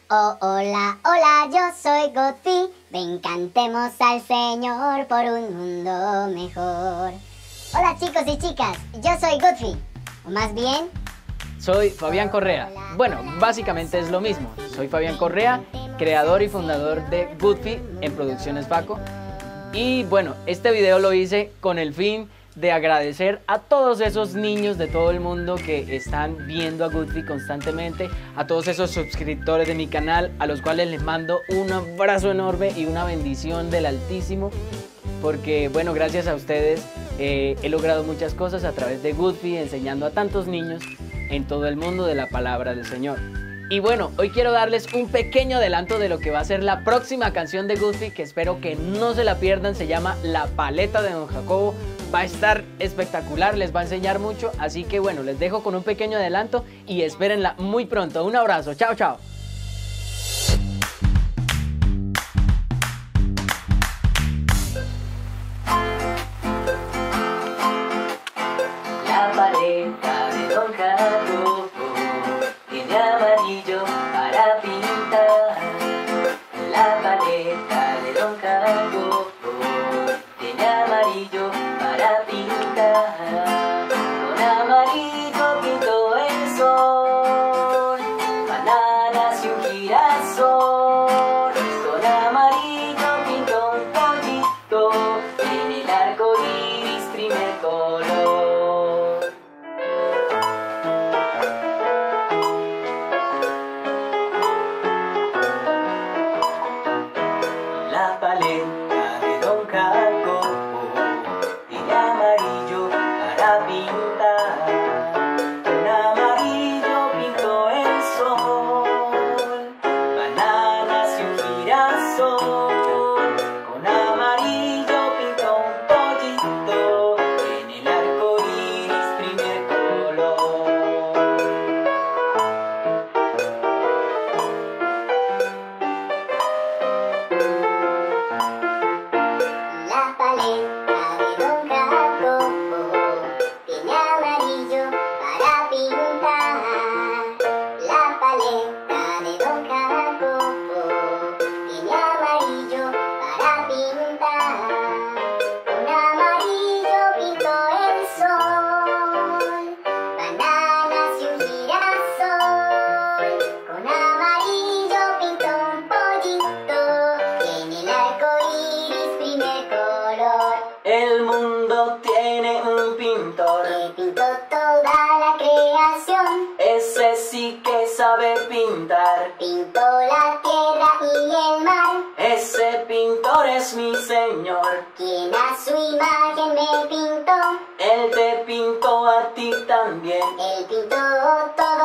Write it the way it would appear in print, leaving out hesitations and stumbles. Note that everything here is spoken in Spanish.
Oh, hola, hola, yo soy Godfrey. Ven, cantemos al Señor por un mundo mejor. Hola chicos y chicas, yo soy Godfrey. O más bien... Soy Fabián Correa. Bueno, básicamente es lo mismo. Soy Fabián Correa, creador y fundador de Godfrey en Producciones Paco. Y bueno, este video lo hice con el fin de agradecer a todos esos niños de todo el mundo que están viendo a Godfrey constantemente, a todos esos suscriptores de mi canal, a los cuales les mando un abrazo enorme y una bendición del Altísimo, porque bueno, gracias a ustedes he logrado muchas cosas a través de Godfrey, enseñando a tantos niños en todo el mundo de la palabra del Señor. Y bueno, hoy quiero darles un pequeño adelanto de lo que va a ser la próxima canción de Godfrey, que espero que no se la pierdan. Se llama La Paleta de Don Jacobo. Va a estar espectacular, les va a enseñar mucho. Así que bueno, les dejo con un pequeño adelanto y espérenla muy pronto. Un abrazo, chao, chao. La paleta de Don Jacobo tiene amarillo para pintar. La paleta de Don Jacobo tiene amarillo para pintar. Con amarillo pintó el sol, bananas y un girasol. Con amarillo pintó un pollito, en el arco iris primer color. La paleta de Don Jacobo tiene amarillo para pintar. Con amarillo pintó el sol, bananas y un girasol. Con amarillo pintó un pollito, en el arco iris primer color. La paleta de Don Jacobo tiene amarillo para pintar. La paleta de Don Jacobo tiene amarillo para pintar. Con amarillo pintó el sol, bananas y un girasol. Con amarillo pintó un pollito, en el arco iris primer color. El mundo tiene un pintor, Que pintó toda la creación. ese sí que sabe pintar. Pintó la tierra y el mar. Ese pintor es mi Señor. Quien a su imagen me pintó. Él te pintó a ti también. Él pintó toda